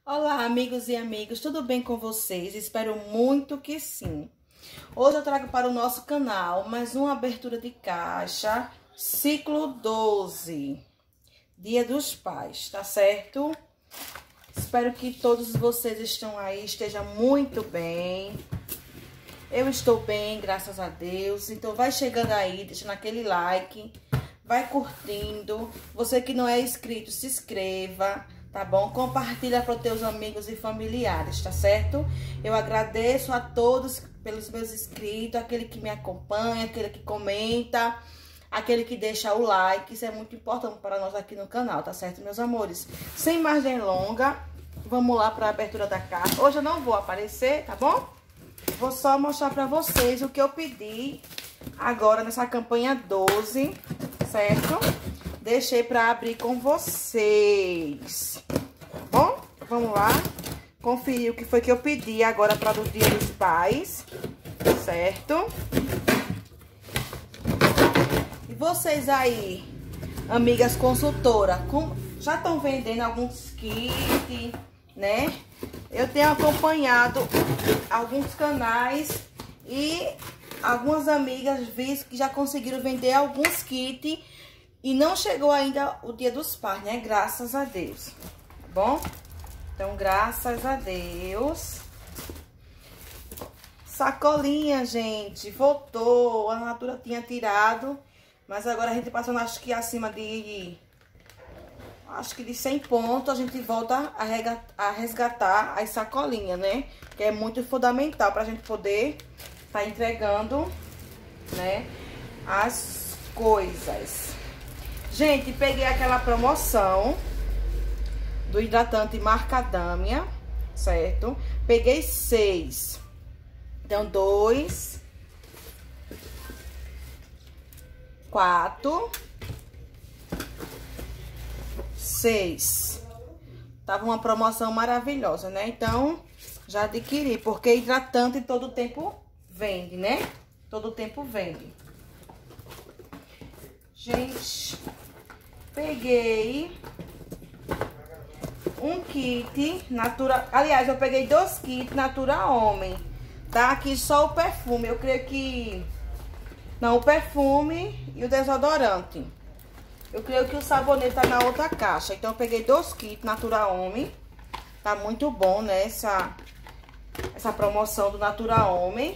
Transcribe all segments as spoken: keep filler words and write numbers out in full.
Olá, amigos e amigas, tudo bem com vocês? Espero muito que sim. Hoje eu trago para o nosso canal mais uma abertura de caixa, ciclo doze, Dia dos Pais, tá certo? Espero que todos vocês estão aí, estejam muito bem. Eu estou bem, graças a Deus. Então vai chegando aí, deixando aquele like, vai curtindo. Você que não é inscrito, se inscreva. Tá bom? Compartilha para os teus amigos e familiares, tá certo? Eu agradeço a todos pelos meus inscritos, aquele que me acompanha, aquele que comenta, aquele que deixa o like. Isso é muito importante para nós aqui no canal, tá certo, meus amores? Sem mais delongas, vamos lá para a abertura da caixa. Hoje eu não vou aparecer, tá bom? Vou só mostrar para vocês o que eu pedi agora nessa campanha doze, certo? Deixei para abrir com vocês, tá bom? Vamos lá, conferir o que foi que eu pedi agora para o Dia dos Pais, certo? E vocês aí, amigas consultoras, com, já estão vendendo alguns kits, né? Eu tenho acompanhado alguns canais e algumas amigas vi que já conseguiram vender alguns kits. E não chegou ainda o Dia dos Pais, né? Graças a Deus, tá bom? Então, graças a Deus. Sacolinha, gente, voltou. A Natura tinha tirado, mas agora a gente passou, acho que acima de... Acho que de cem pontos, a gente volta a resgatar as sacolinhas, né? Que é muito fundamental pra gente poder tá entregando, né? As coisas. Gente, peguei aquela promoção do hidratante Macadâmia, certo? Peguei seis. Então, dois, quatro, seis. Tava uma promoção maravilhosa, né? Então, já adquiri, porque hidratante todo tempo vende, né? Todo tempo vende. Gente, peguei um kit Natura... Aliás, eu peguei dois kits Natura Homem. Tá aqui só o perfume. Eu creio que... Não, o perfume e o desodorante. Eu creio que o sabonete tá na outra caixa. Então, eu peguei dois kits Natura Homem. Tá muito bom, né? Essa, essa promoção do Natura Homem.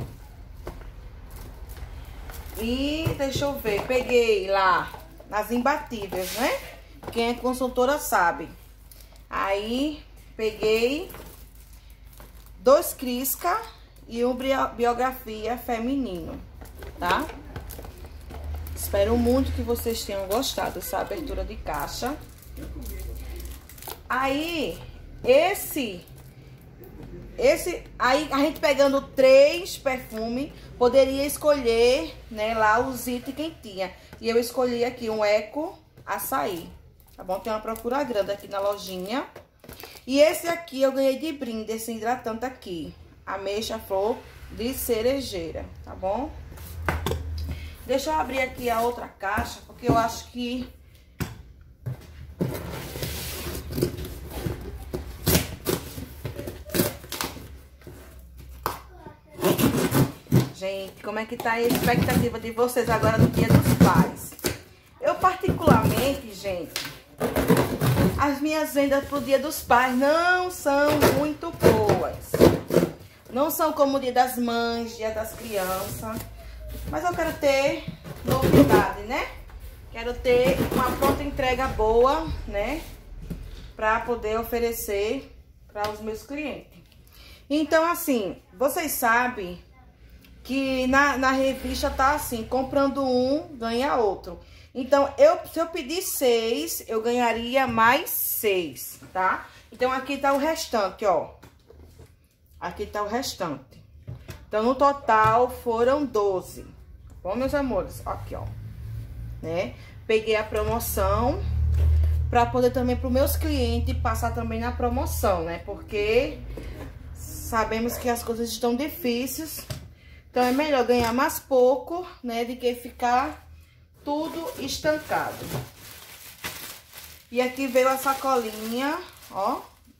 E deixa eu ver, peguei lá nas imbatíveis, né? Quem é consultora sabe. Aí, peguei dois Crisca e um biografia feminino, tá? Espero muito que vocês tenham gostado dessa abertura de caixa. Aí, esse... Esse, aí a gente pegando três perfumes, poderia escolher, né, lá os itens quem tinha. E eu escolhi aqui um Eco Açaí, tá bom? Tem uma procura grande aqui na lojinha. E esse aqui eu ganhei de brinde, esse hidratante aqui, ameixa flor de cerejeira, tá bom? Deixa eu abrir aqui a outra caixa, porque eu acho que... Gente, como é que tá a expectativa de vocês agora no Dia dos Pais? Eu, particularmente, gente, as minhas vendas pro Dia dos Pais não são muito boas. Não são como o Dia das Mães, Dia das Crianças. Mas eu quero ter novidade, né? Quero ter uma pronta entrega boa, né? Pra poder oferecer para os meus clientes. Então, assim, vocês sabem... que na, na revista tá assim, comprando um, ganha outro. Então, eu, se eu pedir seis, eu ganharia mais seis, tá? Então, aqui tá o restante, ó. Aqui tá o restante. Então, no total, foram doze. Bom, meus amores? Aqui, ó. Né? Peguei a promoção pra poder também pros meus clientes passar também na promoção, né? Porque sabemos que as coisas estão difíceis. Então, é melhor ganhar mais pouco, né, do que ficar tudo estancado. E aqui veio a sacolinha, ó,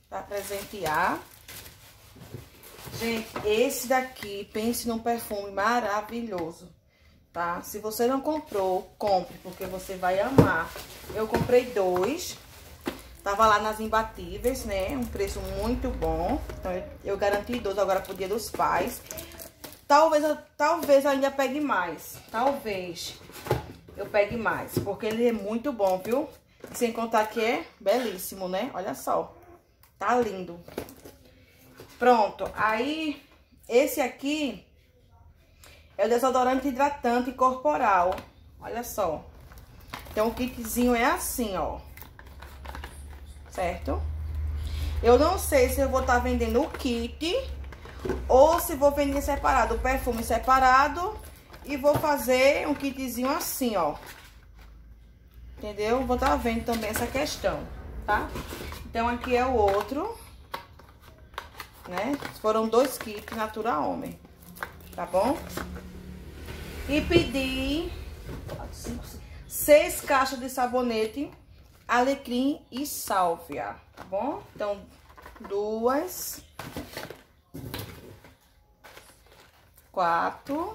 Pra presentear. Gente, esse daqui, pense num perfume maravilhoso, tá? Se você não comprou, compre, porque você vai amar. Eu comprei dois. Tava lá nas imbatíveis, né? Um preço muito bom. Então, eu, eu garanti dois agora pro Dia dos Pais. Talvez, talvez eu ainda pegue mais. Talvez eu pegue mais. Porque ele é muito bom, viu? Sem contar que é belíssimo, né? Olha só. Tá lindo. Pronto. Aí, esse aqui é o desodorante hidratante corporal. Olha só. Então, o kitzinho é assim, ó. Certo? Eu não sei se eu vou estar vendendo o kit ou se vou vender separado, o perfume separado e vou fazer um kitzinho assim, ó. Entendeu? Vou estar vendo também essa questão, tá? Então, aqui é o outro, né? Foram dois kits Natura Homem, tá bom? E pedi seis caixas de sabonete Alecrim e Sálvia, tá bom? Então, duas, quatro,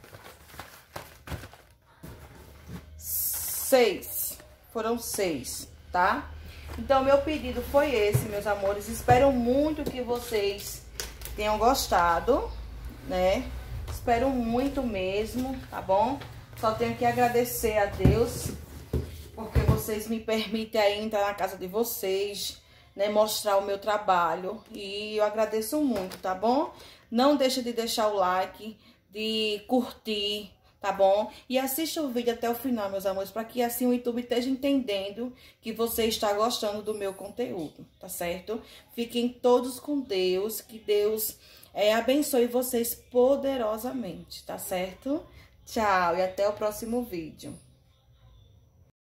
seis. Foram seis, tá? Então, meu pedido foi esse, meus amores. Espero muito que vocês tenham gostado, né? Espero muito mesmo, tá bom? Só tenho que agradecer a Deus porque vocês me permitem aí entrar na casa de vocês, né, mostrar o meu trabalho. E eu agradeço muito, tá bom? Não deixa de deixar o like, de curtir, tá bom? E assista o vídeo até o final, meus amores, para que assim o YouTube esteja entendendo que você está gostando do meu conteúdo, tá certo? Fiquem todos com Deus, que Deus é, abençoe vocês poderosamente, tá certo? Tchau e até o próximo vídeo.